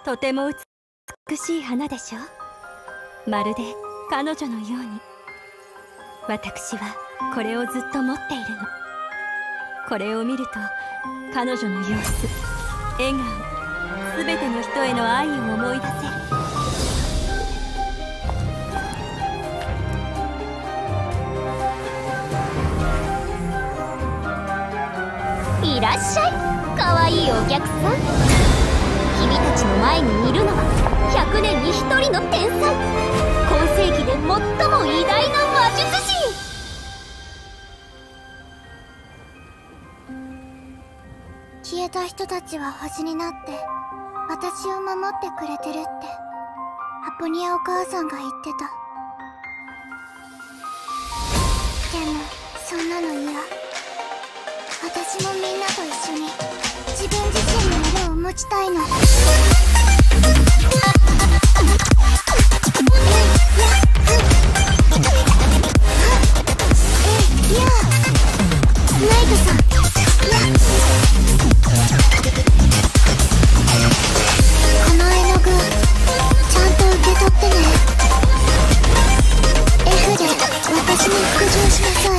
とても美しい花でしょ。まるで彼女のように。私はこれをずっと持っているの。これを見ると彼女の様子、笑顔、すべての人への愛を思い出せる。 いらっしゃい、かわいいお客さん。君たちの前にいるのは100年に1人の天才、今世紀で最も偉大な魔術師。 消えた人たちは星になって私を守ってくれてるってアポニアお母さんが言ってた。でもそんなの嫌。私もみんなと一緒に自分自身のものを持ちたいの。ナイトさん、この絵の具ちゃんと受け取ってね。F で私に服従しなさい。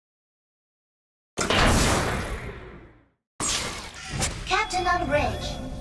Captain on bridge.